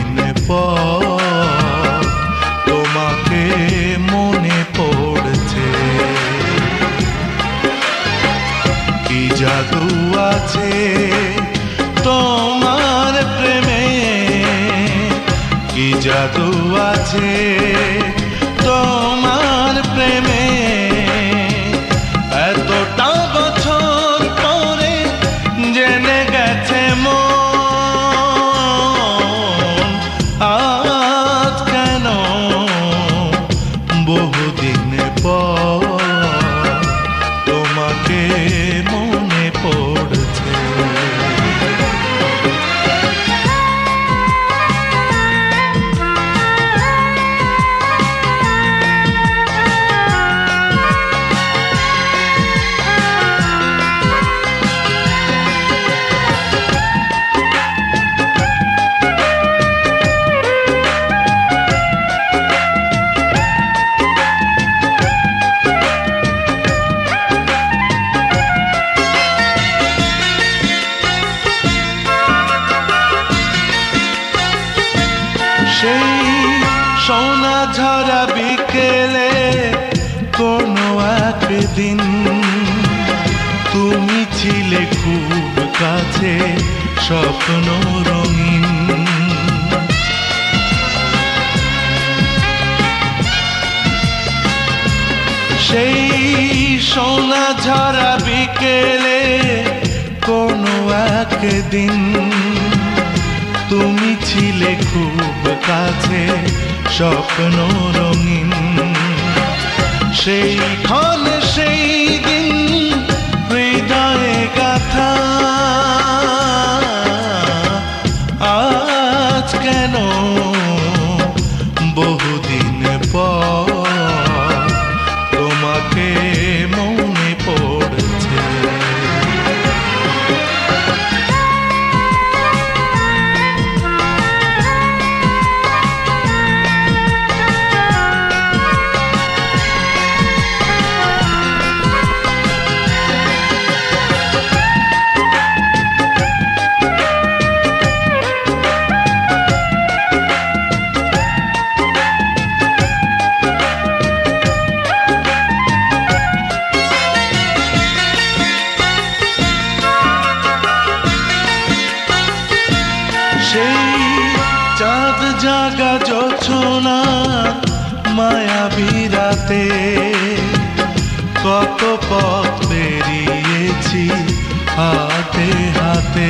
বহুদিন পর তোমাকে মনে পড়ছে। কি জাদু আছে তোমার প্রেমে, কি জাদু আছে তোমার প্রেমে, এতটা বছর পরে জেনে গেছে মন, আজ কেন বহুদিন পর তোমাকে মনে পড়ছে। সেই সোনা ঝরা বিকেলে কোনো একদিন তুমি ছিলে খুব কাছে, স্বপ্ন রঙিন। সেই সোনা ঝরা বিকেলে কোনো একদিন তুমি ছিলে খুব কাছে, স্বপ্ন রঙিন। সেই ক্ষণ সেই দিন হৃদয়ে গাথা, আজ কেন বহুদিন পর তোমাকে মনে পড়ছে। সেই চাঁদ জাগা জোছনা মায়াবী রাতে কত পথ পেরিয়েছি হাতে হাতে।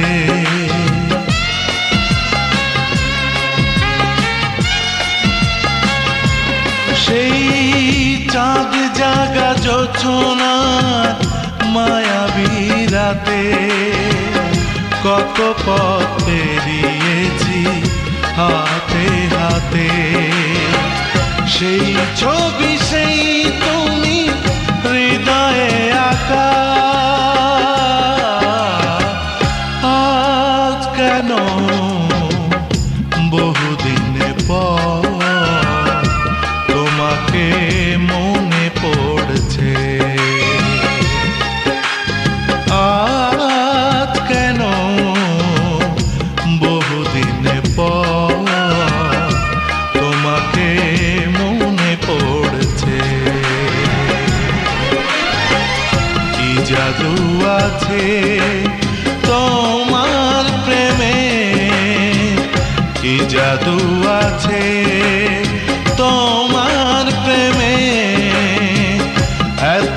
সেই চাঁদ জাগা জোছনা মায়াবী রাতে কত পথ পেরিয়েছি হাতে হাতে। সেই ছবি সেই তুমি হৃদয়ে আঁকা, আজ কেন বহুদিন পর তোমাকে মনে পড়ছে। আজ কেন বহুদিন পর তোমাকে মনে পড়ছে। কি জাদু আছে তোমার প্রেমে, কি জাদু আছে তোমার প্রেমে,